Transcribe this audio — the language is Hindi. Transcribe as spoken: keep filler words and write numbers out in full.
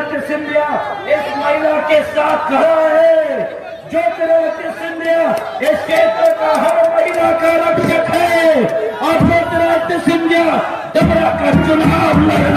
ज्योतिरादित्य सिंधिया इस महिला के साथ खड़ा है। ज्योतिरादित्य सिंधिया इस क्षेत्र का हर महिला का रक्षक है और ज्योतिरादित्य सिंधिया डबरा का चुनाव लड़